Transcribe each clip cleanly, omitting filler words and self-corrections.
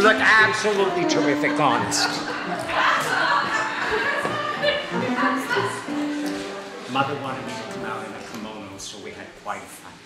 look absolutely terrific, honest. Mother wanted me to come out in a kimono, so we had quite a fight.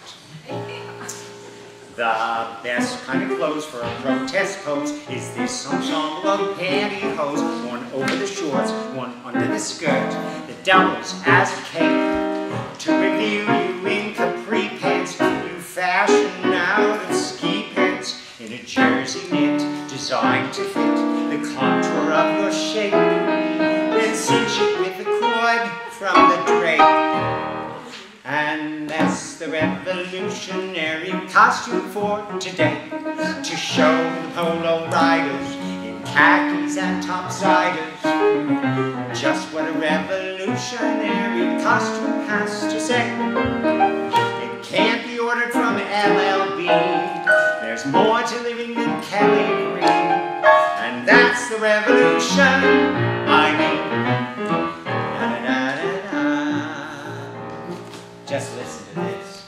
The best kind of clothes for a protest pose is this ensemble of pantyhose, one over the shorts, one under the skirt, that doubles as a cape to reveal you in capri pants. You fashion out of ski pants in a jersey knit designed to fit the contour of your shape. Then cinch it with a cord from the drape. And that's the revolutionary costume for today, to show the polo riders in khakis and topsiders just what a revolutionary costume has to say. It can't be ordered from LLB. There's more to living than Kelly Green, and that's the revolution I mean. Just listen to this.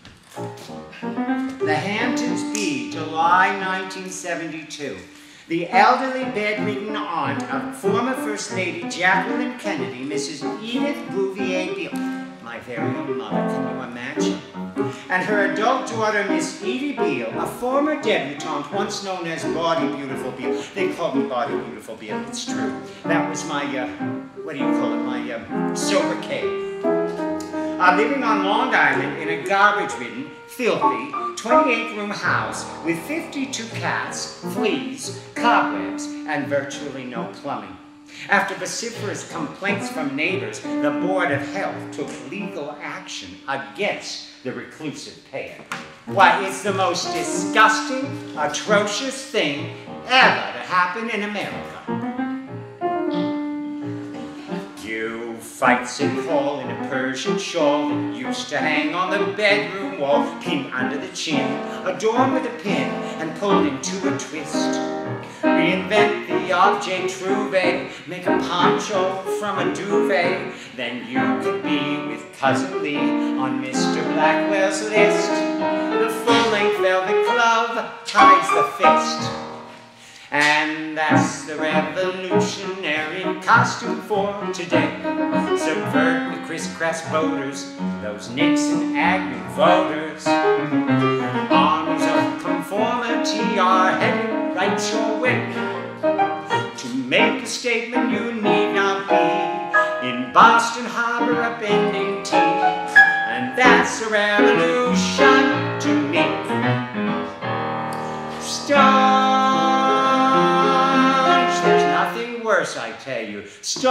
The Hamptons Bee, July 1972. The elderly bedridden aunt of former First Lady Jacqueline Kennedy, Mrs. Edith Bouvier Beale, my very own mother, can you imagine? And her adult daughter, Miss Edie Beale, a former debutante once known as Body Beautiful Beale. They called me Body Beautiful Beale, it's true. That was my, what do you call it, my sobriquet. Living on Long Island in a garbage-ridden, filthy, 28-room house with 52 cats, fleas, cobwebs, and virtually no plumbing. After vociferous complaints from neighbors, the Board of Health took legal action against the reclusive pair. Why, it's the most disgusting, atrocious thing ever to happen in America. You fight City Hall in a Persian shawl that used to hang on the bedroom wall, pinned under the chin, adorned with a pin, and pulled into a twist. Reinvent the objet trouvé, make a poncho from a duvet, then you could be with Cousin Lee on Mr. Blackwell's list. The full-length velvet glove hides the fist. And that's the revolutionary costume for today. Subvert the crisscross voters, those Nixon Agnew voters. Armies of conformity are headed right your way. To make a statement you need not be in Boston Harbor a bending tea. And that's a revolution to me. Worse, I tell you. Staunch,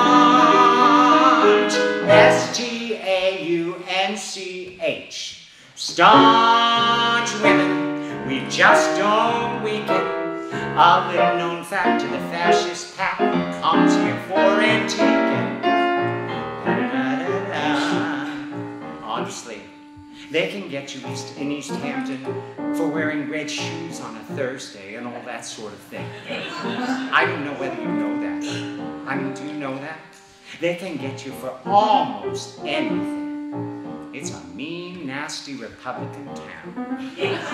S-T-A-U-N-C-H. Staunch women, we just don't weaken. A little known fact to the fascist pack who comes here for antiquing. Honestly, they can get you in East Hampton for wearing red shoes on a Thursday and all that sort of thing. I don't know whether you know that. I mean, do you know that? They can get you for almost anything. It's a mean, nasty Republican town.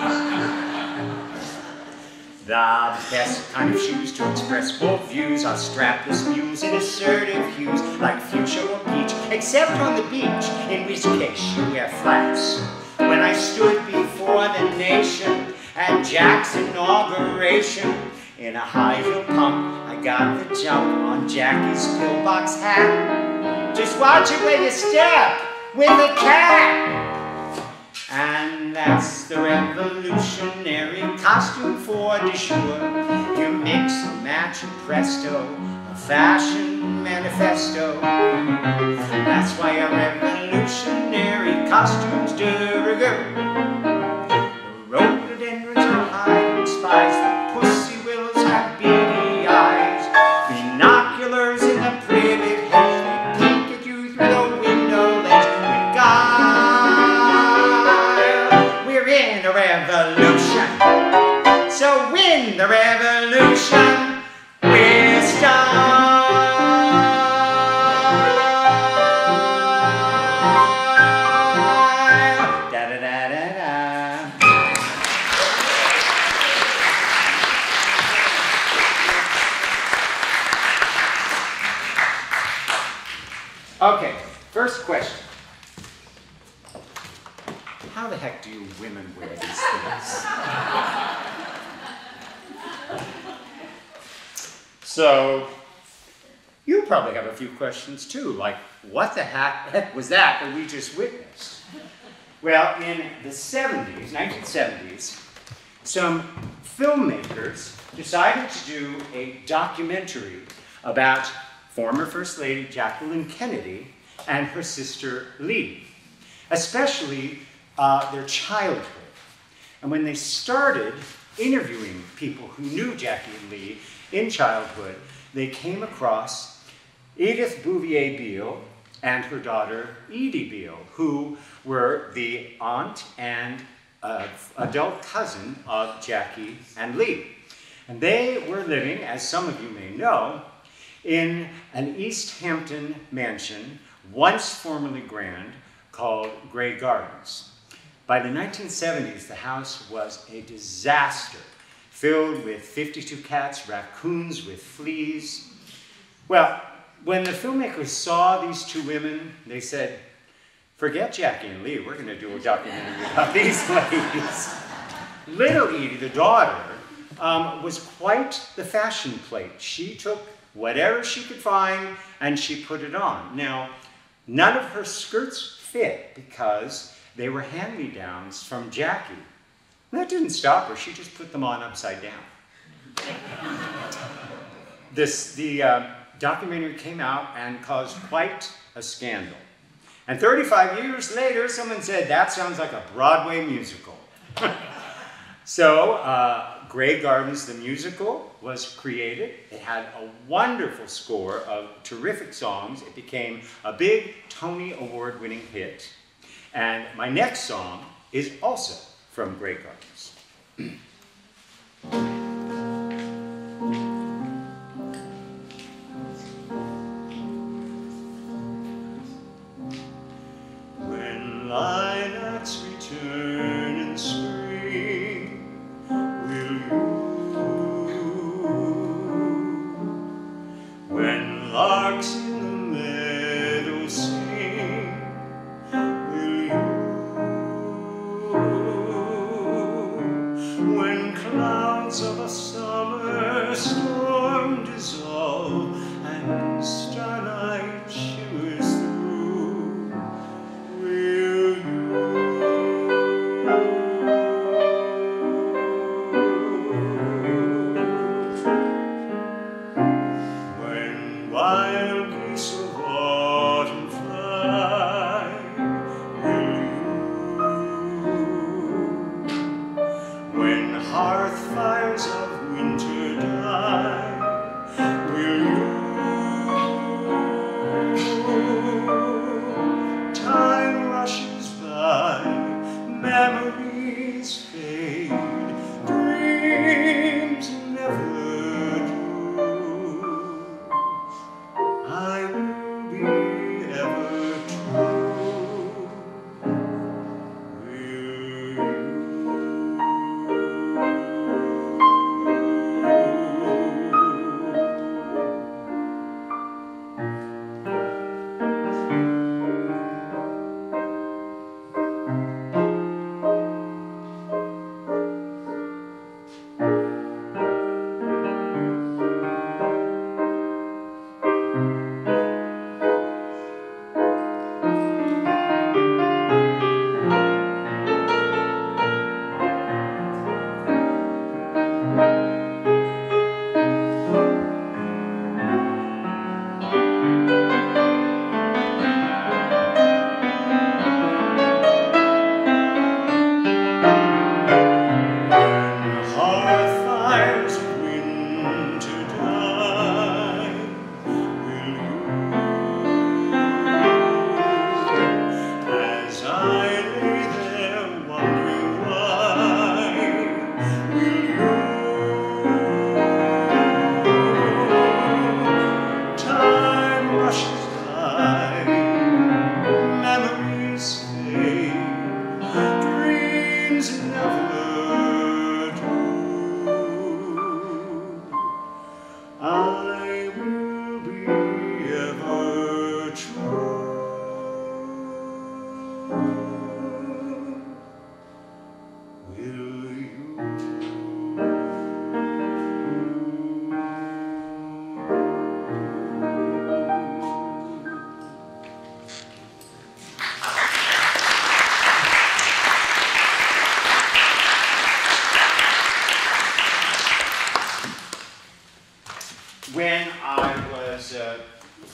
The best kind of shoes to express both views are strapless mules in assertive hues like fuchsia or peach, except on the beach, in which case you wear flats. When I stood before the nation at Jack's inauguration, in a high-heel pump, I got the jump on Jackie's pillbox hat. Just watch it where you step with a cat. And that's the revolutionary costume for de jour. You mix and match and presto, a fashion manifesto. That's why a revolutionary costume's de rigueur. The rhododendrons are hiding spies, the pussy willows have beady eyes. Binoculars in the privet hedge, they peek at you through the window ledge. With guile, we're in a revolution. So win the revolution with style. how the heck do you women wear these things? So, you probably have a few questions too, like, what the heck was that we just witnessed? Well, in the 70s, 1970s, some filmmakers decided to do a documentary about former First Lady Jacqueline Kennedy and her sister Lee, especially their childhood. And when they started interviewing people who knew Jackie and Lee in childhood, they came across Edith Bouvier Beale and her daughter Edie Beale, who were the aunt and adult cousin of Jackie and Lee. And they were living, as some of you may know, in an East Hampton mansion, once formerly grand, called Grey Gardens. By the 1970s, the house was a disaster, filled with 52 cats, raccoons with fleas. Well, when the filmmakers saw these two women, they said, forget Jackie and Lee, we're going to do a documentary about these ladies. Little Edie, the daughter, was quite the fashion plate. She took whatever she could find and she put it on. Now, none of her skirts fit because they were hand-me-downs from Jackie. That didn't stop her, she just put them on upside down. The documentary came out and caused quite a scandal. And 35 years later, someone said, that sounds like a Broadway musical. So, Grey Gardens, the musical, was created. It had a wonderful score of terrific songs. It became a big Tony Award-winning hit. And my next song is also from Grey Gardens. When lilacs return in spring, will you? When larks in the meadow sing, will you? When clouds of a summer storm dissolve and starlight shimmers through, will when wild geese of autumn fly, will you? When hearth fires of winter die, will you? Time rushes by, memories fade, dreams never do. I will be ever true. Will you?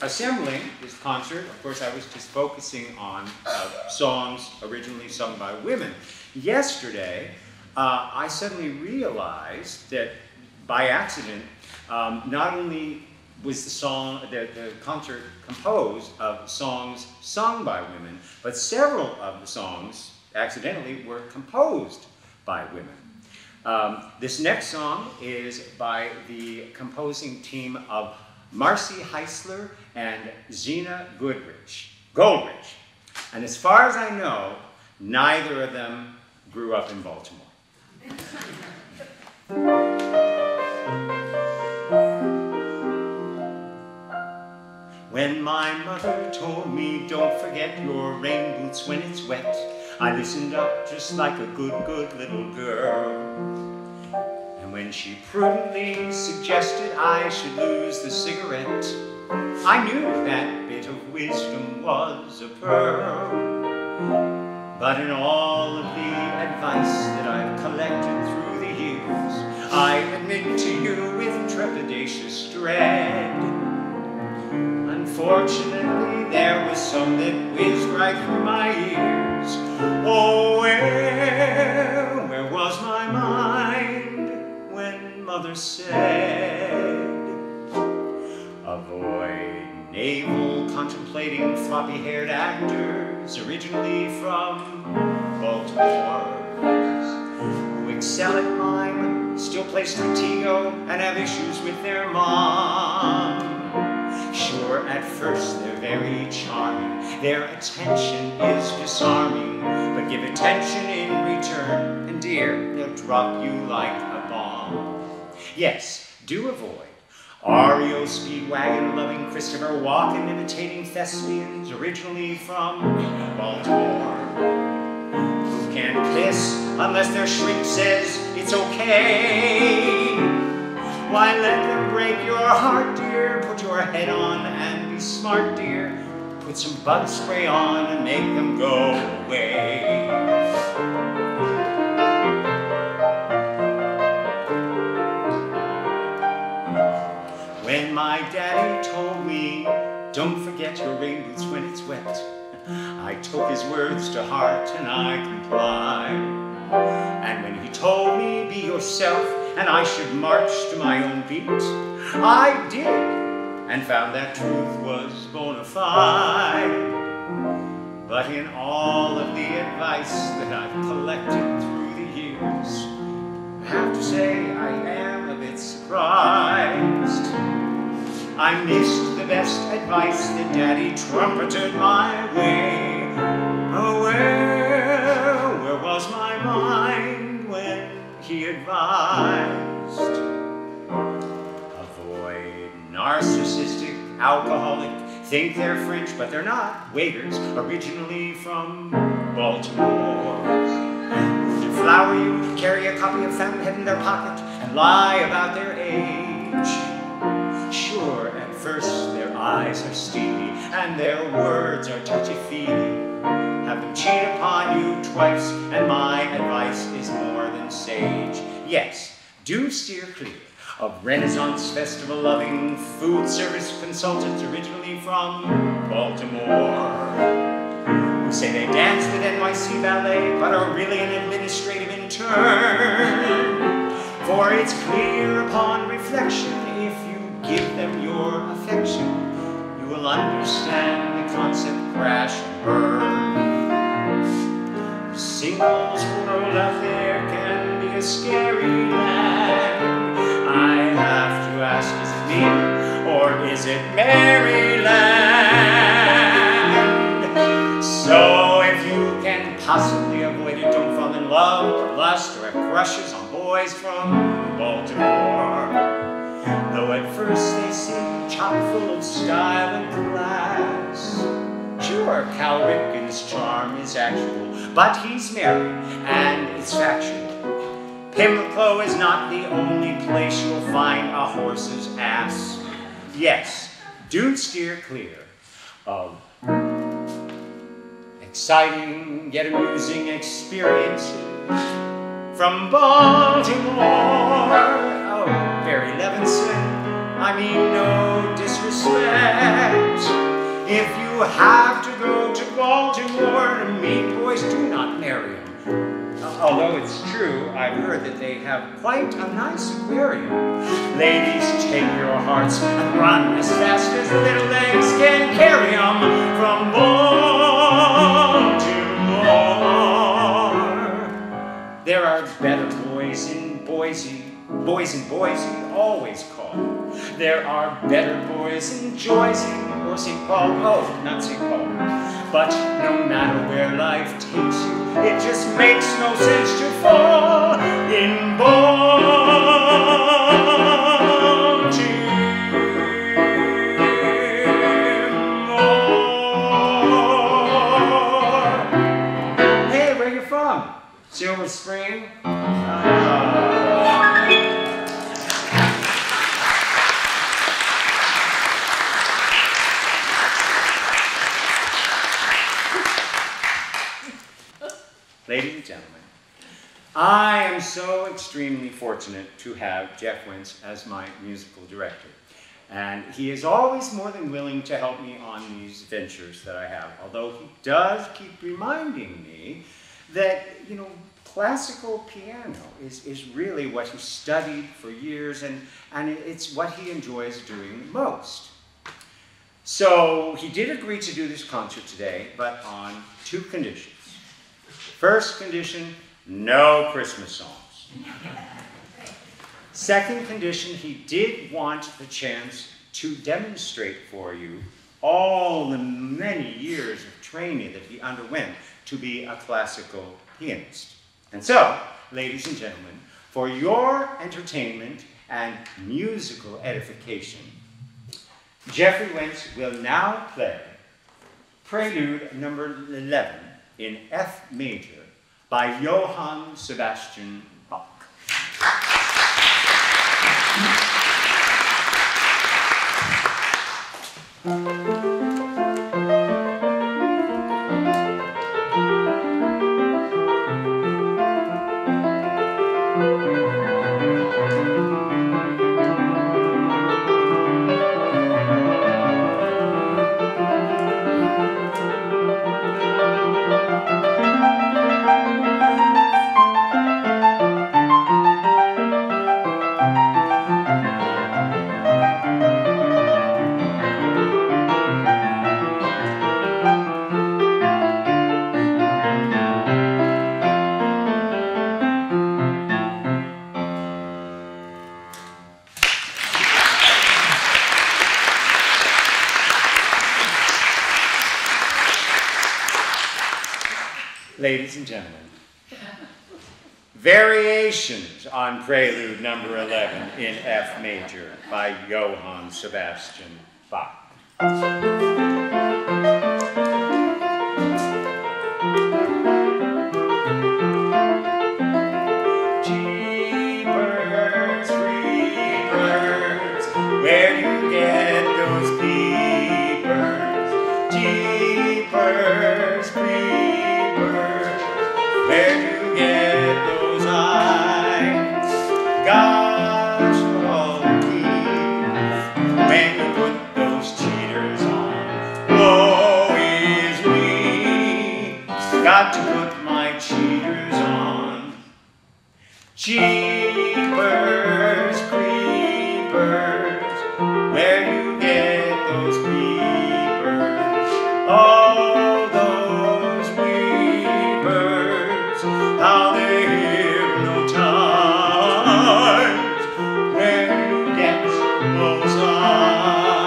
assembling this concert, of course, I was just focusing on songs originally sung by women. Yesterday, I suddenly realized that by accident, not only was the concert composed of songs sung by women, but several of the songs, accidentally, were composed by women. This next song is by the composing team of Marcy Heisler and Zena Goldrich. And as far as I know, neither of them grew up in Baltimore. When my mother told me, don't forget your rain boots when it's wet, I listened up just like a good little girl. And when she prudently suggested I should lose the cigarette, I knew that bit of wisdom was a pearl. But in all of the advice that I've collected through the years, I admit to you with trepidatious dread, unfortunately, there was some that whizzed right through my ears. Oh, where was my mind when Mother said, avoid navel contemplating floppy-haired actors originally from Baltimore, who excel at mime, still play Stratego, and have issues with their mom. Sure, at first they're very charming, their attention is disarming, but give attention in return, and dear, they'll drop you like a bomb. Yes, do avoid REO Speedwagon loving Christopher Walken imitating thespians originally from Baltimore, who can't kiss unless their shrink says it's okay. Why, let them break your heart, dear. Put your head on and be smart, dear. Put some bug spray on and make them go away. When my daddy told me, don't forget your rain boots when it's wet, I took his words to heart and I complied. And when he told me, be yourself, and I should march to my own beat, I did, and found that truth was bona fide. But in all of the advice that I've collected through the years, I have to say I am a bit surprised. I missed the best advice that Daddy trumpeted my way. Oh, where was my mind when he advised? Avoid narcissistic, alcoholic, think they're French, but they're not, waiters originally from Baltimore. To flower you, carry a copy of Fountainhead in their pocket, and lie about their age. Sure, at first their eyes are steely, and their words are touchy-feely. Have them cheat upon you twice, and my advice is more than sage. Yes, do steer clear of Renaissance Festival-loving food service consultants originally from Baltimore, who say they dance with NYC Ballet, but are really an administrative intern. For it's clear upon reflection, if you give them your affection, you will understand the concept crash and burn. Singles world out there can be a scary land. I have to ask, is it me or is it Maryland? So if you can possibly avoid it, don't fall in love or lust or have crushes on boys from Baltimore. Though at first they seem chock full of style and class. Sure, Cal Ripken's charm is actual, but he's married, and it's factual. Pimlico is not the only place you'll find a horse's ass. Yes, do steer clear of exciting yet amusing experiences from Baltimore. Oh, Barry Levinson, I mean no disrespect. If you have to go to Baltimore to meet boys, do not marry them. Although it's true, I've heard that they have quite a nice aquarium. Ladies, take your hearts and run as fast as little legs can carry them from Baltimore. There are better boys in Boise. Boys in Boise always call. There are better boys in Jersey or St. Paul. Oh, not St. Paul. But no matter where life takes you, it just makes no sense to fall in Baltimore. Hey, where you from? Silver Spring? Ladies and gentlemen, I am so extremely fortunate to have Jeff Wentz as my musical director. And he is always more than willing to help me on these ventures that I have, although he does keep reminding me that, you know, classical piano is really what he studied for years, and it's what he enjoys doing most. So he did agree to do this concert today, but on two conditions. First condition, no Christmas songs. Second condition, he did want the chance to demonstrate for you all the many years of training that he underwent to be a classical pianist. And so, ladies and gentlemen, for your entertainment and musical edification, Jeffrey Wentz will now play Prelude number 11 in F major by Johann Sebastian Bach. Ladies and gentlemen, Variations on Prelude number 11 in F major by Johann Sebastian Bach. Got to put my cheaters on. Jeepers creepers, where you get those peepers? All those weepers, how they hypnotize, where you get those eyes.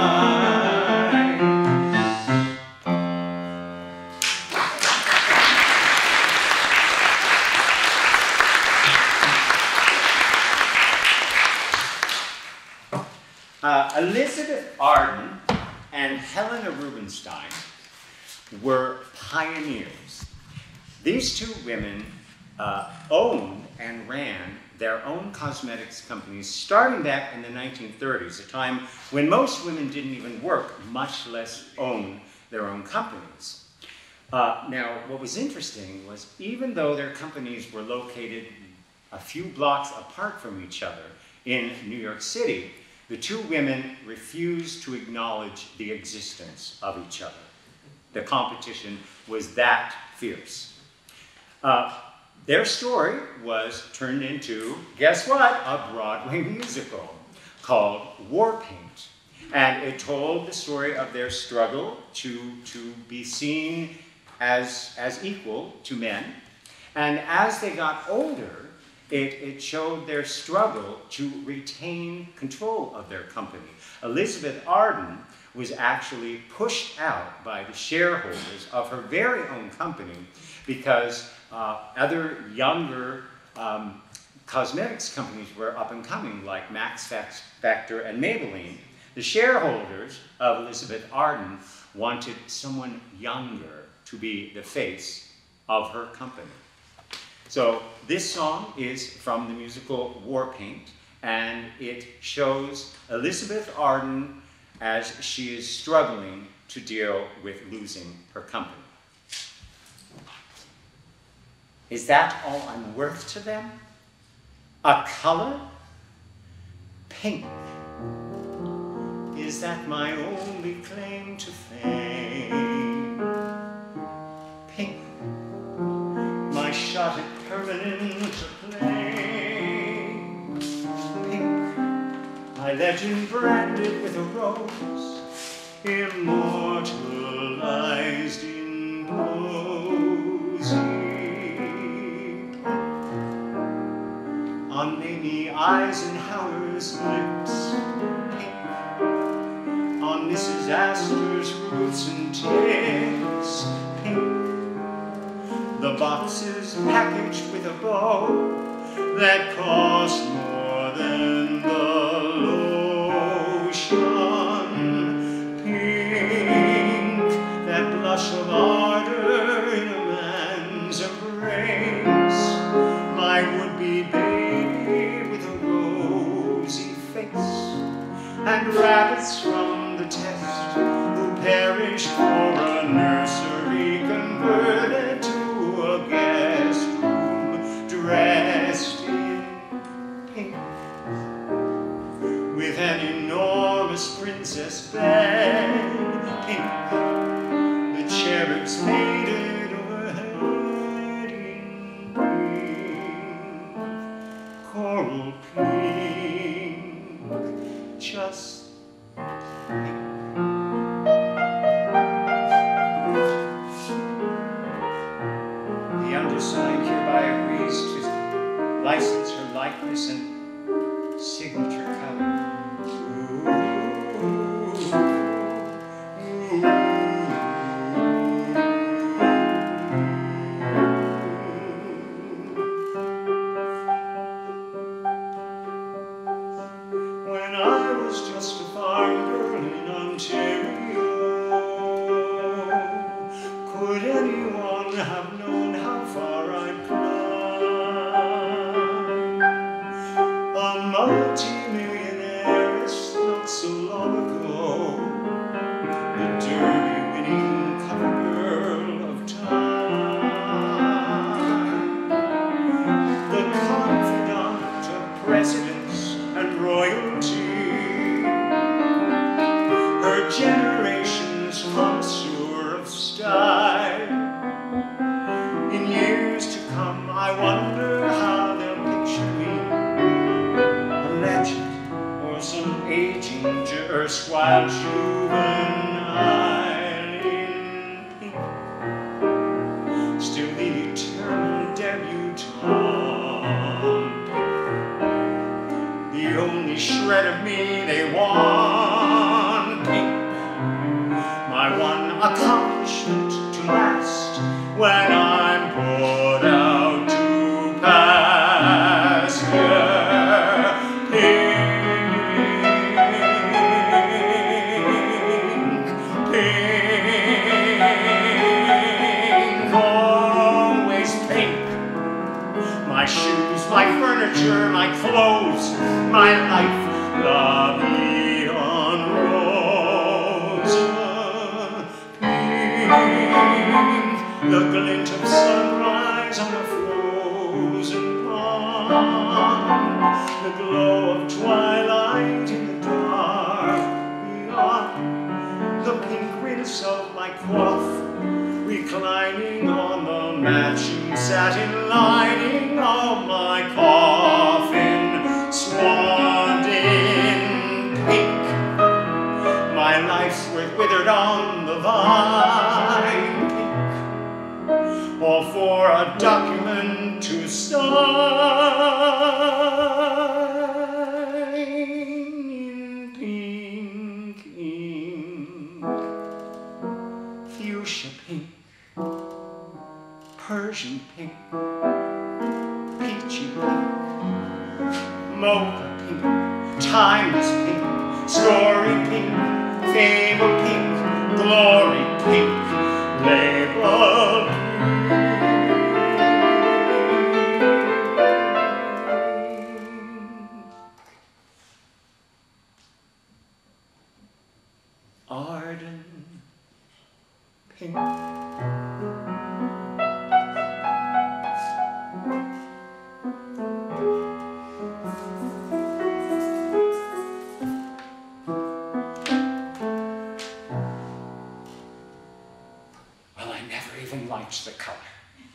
Elizabeth Arden and Helena Rubinstein were pioneers. These two women owned and ran their own cosmetics companies starting back in the 1930s, a time when most women didn't even work, much less own their own companies. Now, what was interesting was even though their companies were located a few blocks apart from each other in New York City, The two women refused to acknowledge the existence of each other. The competition was that fierce. Their story was turned into, guess what? A Broadway musical called War Paint. And it told the story of their struggle to be seen as equal to men. And as they got older, it showed their struggle to retain control of their company. Elizabeth Arden was actually pushed out by the shareholders of her very own company because other younger cosmetics companies were up and coming, like Max Factor and Maybelline. The shareholders of Elizabeth Arden wanted someone younger to be the face of her company. So this song is from the musical War Paint, and it shows Elizabeth Arden as she is struggling to deal with losing her company. Is that all I'm worth to them? A color? Pink. Is that my only claim to fame? Pink. My shot at permanent acclaim. Pink. My legend branded with a rose, immortalized in rosy. On Mamie Eisenhower's lips, pink. On Mrs. Astor's roots and tips, pink. The boxes packaged with a bow that cost more than the lotion, pink. That blush of ardor in a man's embrace, my would-be baby with a rosy face, and rabbits from the test who perished for a nursery converted to a guest room dressed in pink, with an enormous princess bed, pink. The cherubs made it overhead in pink, coral pink, just pink. The undersigned hereby agrees to license her likeness and signature color. When I was just a farm girl in Ontario, could anyone have known how far I'd climb? A multi-millionaire not so long ago, the Derby-winning cover girl of time, the confidant of presidents and royalty, her generation's connoisseur of style. In years to come, I wonder how they'll picture me, a legend or some aging erstwhile juvenile in pink, still the eternal debutante, the only shred of me they want, pink. My one accomplishment to last when I'm poured out to pasture, pink, pink, always pink. My shoes, my furniture, my clothes, my life, la vie en rose, pink. The glint of sunrise on a frozen pond, the glow of twilight in the dawn. Persian satin lining of my coffin, swanned in pink. My life's worth withered on the vine, pink, all for a document to sign in pink ink, fuchsia pink, Persian pink, peachy pink, mocha pink, timeless pink, story pink, fable pink, glory pink, label pink, ardent pink. Liked the color.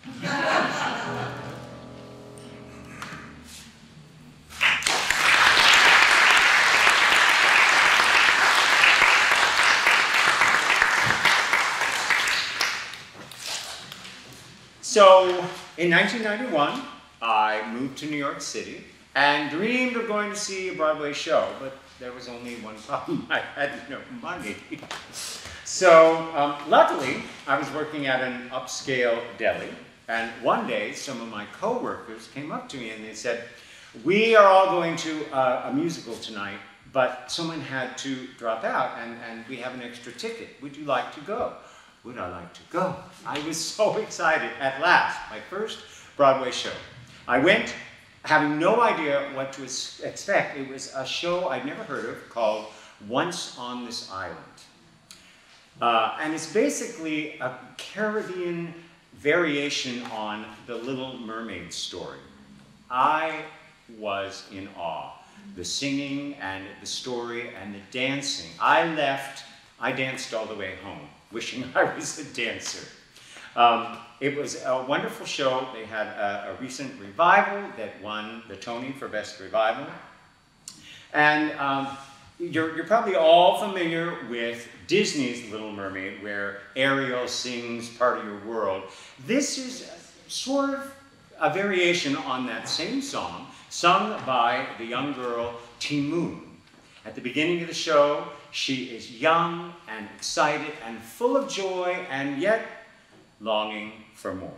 So, in 1991, I moved to New York City and dreamed of going to see a Broadway show, but there was only one problem: I had no money. So, luckily, I was working at an upscale deli, and one day some of my co-workers came up to me and they said, "We are all going to a musical tonight, but someone had to drop out and we have an extra ticket. Would you like to go?" Would I like to go? I was so excited. At last, my first Broadway show. I went having no idea what to expect. It was a show I'd never heard of called Once on This Island. And it's basically a Caribbean variation on the Little Mermaid story. I was in awe. The singing and the story and the dancing. I danced all the way home, wishing I was a dancer. It was a wonderful show. They had a recent revival that won the Tony for Best Revival. And you're probably all familiar with Disney's Little Mermaid, where Ariel sings Part of Your World. This is sort of a variation on that same song, sung by the young girl Ti Moune. At the beginning of the show, she is young and excited and full of joy and yet longing for more.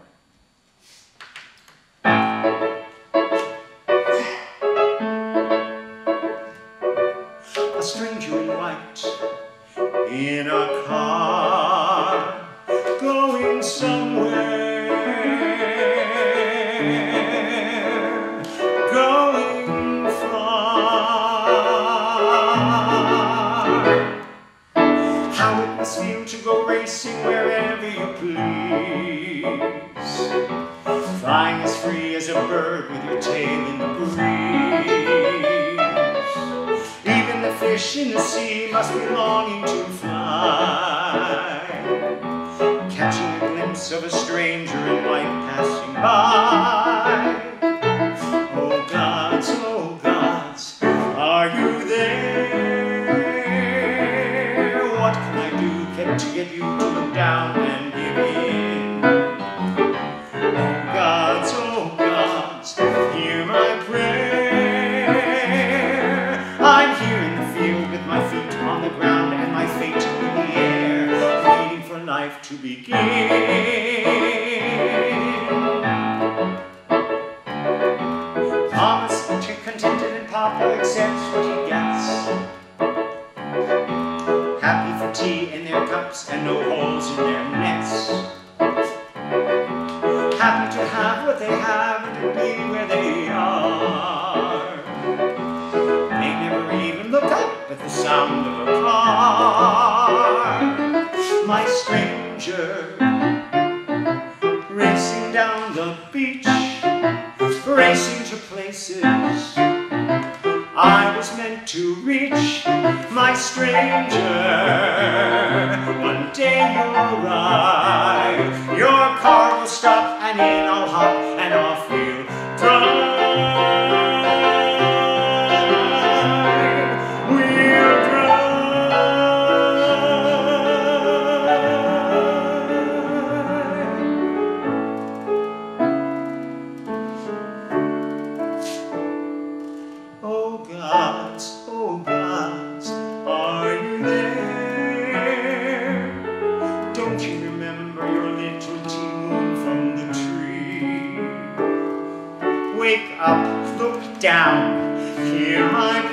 A stranger in white in a car going somewhere, going far. How it must feel to go racing wherever you please, flying as free as a bird with your tail in the breeze. Even the fish in the sea must be longing to fly, catching a glimpse of a stranger in white passing by. Oh gods, are you there? What can I do to get you to look down and give in? Oh gods, hear my prayer. I'm here in the field with my feet on the ground and my feet in the air, waiting for life to begin. Thomas, contented and Papa accepts what he gets, happy for tea in their cups and no holes in their nets, happy to have what they have and to be where they are. They never even look up at the sound of a car. My stranger, racing down the beach, racing to places I was meant to reach. My stranger, one day you'll arrive, your car will stop and in I'll hop, and off we'll drive. Oh gods, are you there? Don't you remember your little tea moon from the tree? Wake up, look down, hear my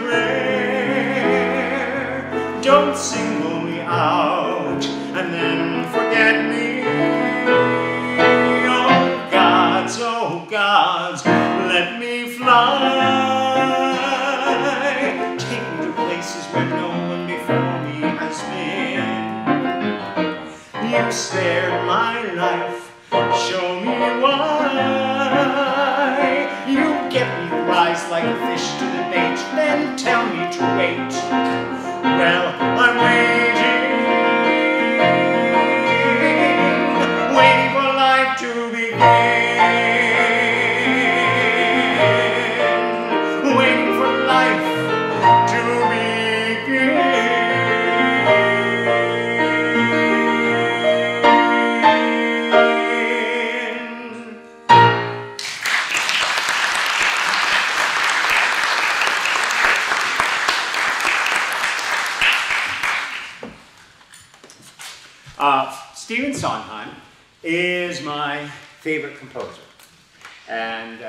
prayer. Don't single me out and then forget me. Oh gods, let me fly. Places where no one before me has been. You spared my life, show me why. You get me rise like a fish to the bait, then tell me to wait. Well, I'm waiting for life to begin, waiting for life to Stephen Sondheim is my favorite composer, and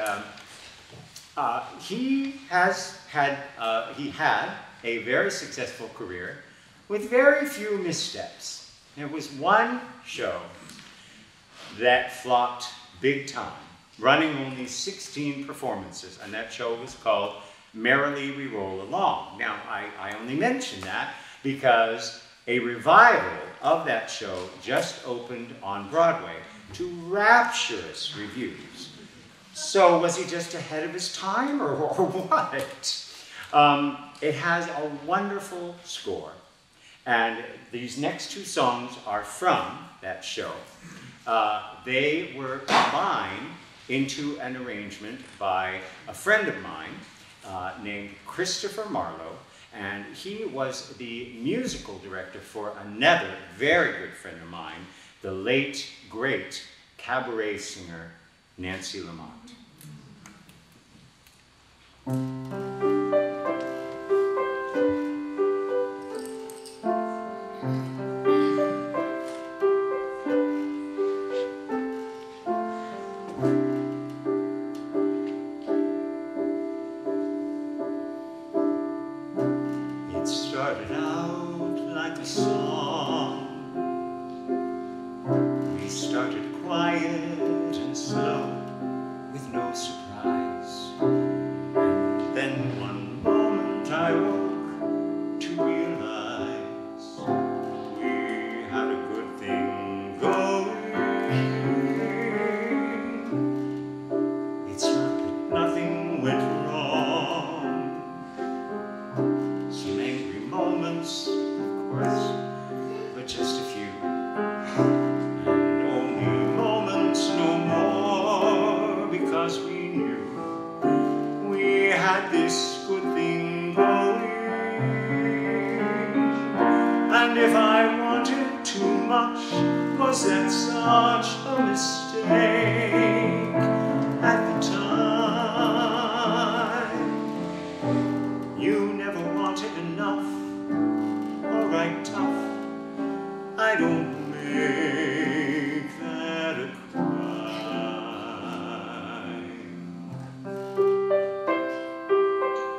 he had a very successful career with very few missteps. There was one show that flopped big time, running only 16 performances, and that show was called Merrily We Roll Along. Now, I only mention that because a revival of that show just opened on Broadway to rapturous reviews. So was he just ahead of his time, or what? It has a wonderful score, and these next two songs are from that show. They were combined into an arrangement by a friend of mine named Christopher Marlowe, and he was the musical director for another very good friend of mine, the late, great cabaret singer, Nancy Lamont. It started out like a song. We started quiet and slow, with no surprise. And then one moment I woke to realize we had a good thing going. It's not that nothing went wrong. Some angry moments, of course, but just a few. And only moments, no more, because we knew we had this good thing going. And if I wanted too much, was that such a mistake at the time? You never wanted enough, all right, tough. I don't make that a crime.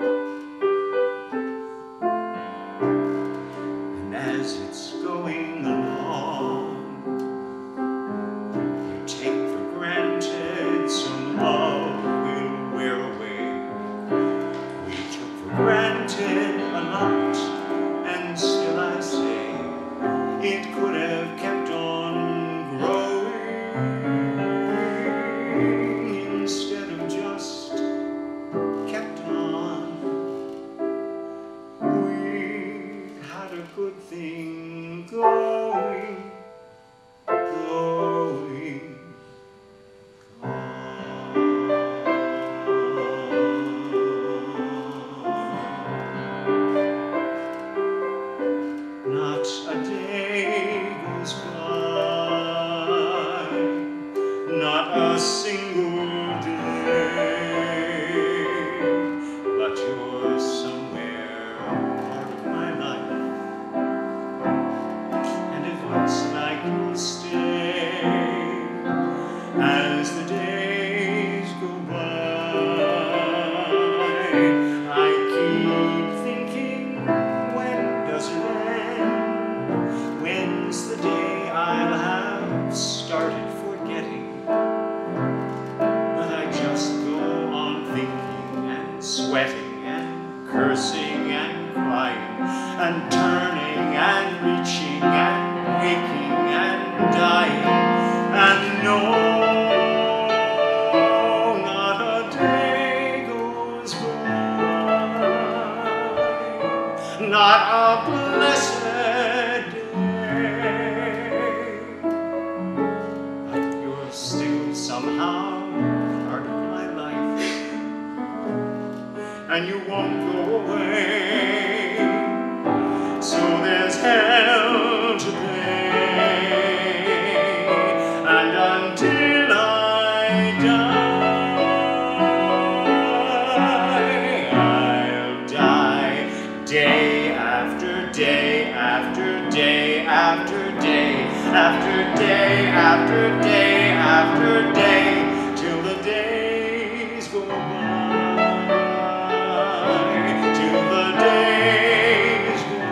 a single day, but you're somewhere part of my life, and it looks like you'll stay as the days go by. I keep thinking, when does it end? When's the day I'll have started forgetting? But I just go on thinking and sweating and cursing and crying and turning and reaching and aching and dying, and no, not a day goes by, not a blessed day, but you're still somehow part of my life, and you won't go away. So there's hell to pay, and until I die, I'll die day after day after day after day after day after day after day, till the days go by, till the days go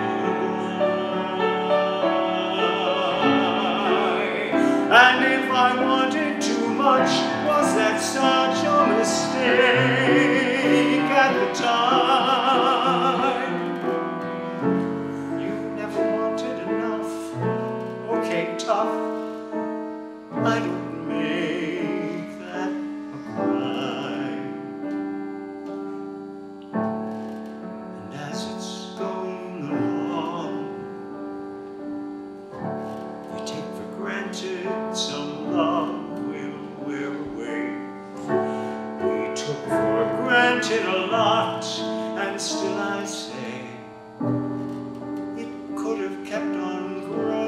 by. And if I wanted too much, was that such a mistake at the time? You never wanted enough. Okay, tough. I don't make that a crime. And as it's going along, we take for granted some love will wear away. We took for granted a lot, and still I say it could have kept on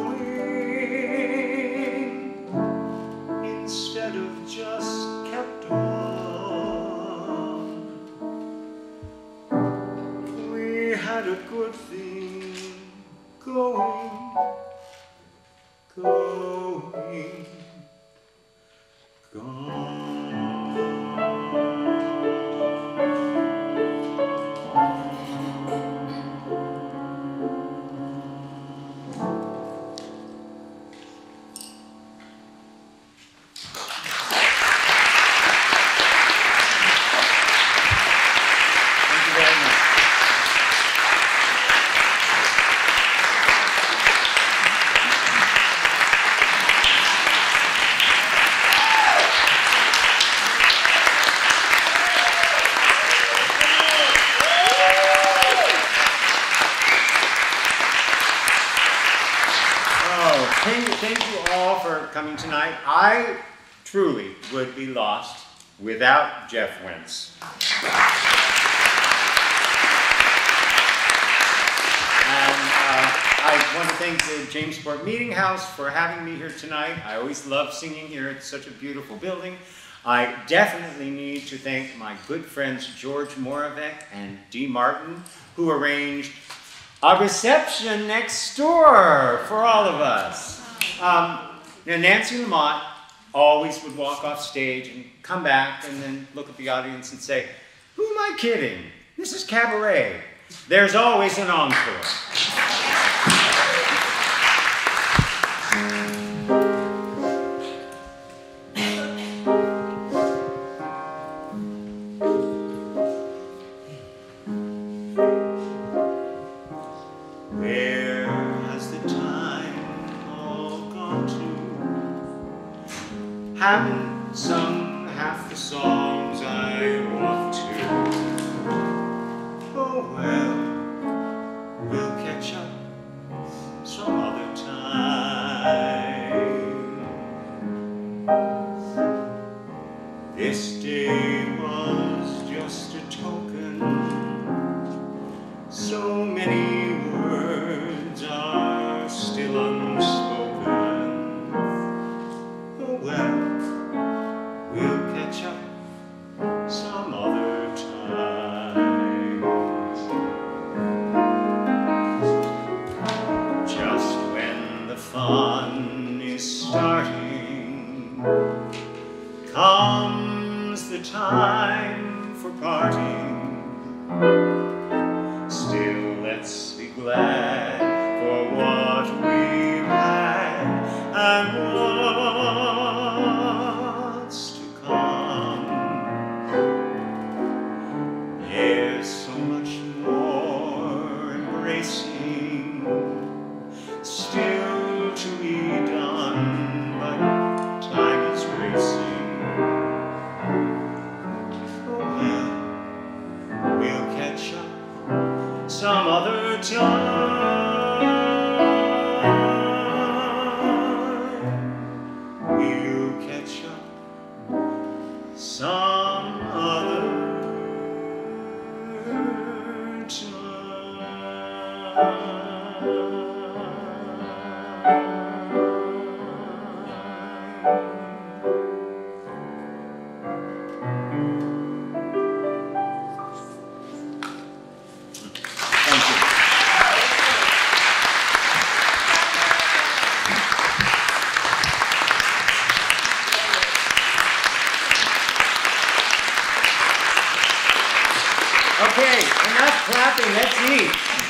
growing instead of just kept on. We had a good thing going, going, gone. Thank you very much. Thank you all for coming tonight. I truly would be lost without Jeff Wentz. And I want to thank the Jamesport Meeting House for having me here tonight. I always love singing here. It's such a beautiful building. I definitely need to thank my good friends George Moravec and Dee Martin, who arranged a reception next door for all of us. Now Nancy Lamott always would walk off stage and come back and then look at the audience and say, "Who am I kidding? This is cabaret. There's always an encore." Where has the time all gone to? Haven't sung half the songs I want to. Oh well, we'll catch up some other time. This day was just a token. So many words are still unspoken. Oh well, comes the time for parting. Still, let's be glad for what we've had and what's to come. There's so much more embracing still to be done, but time is racing. Oh well, we'll catch up some other time. We'll catch up some other Okay, enough clapping, let's eat.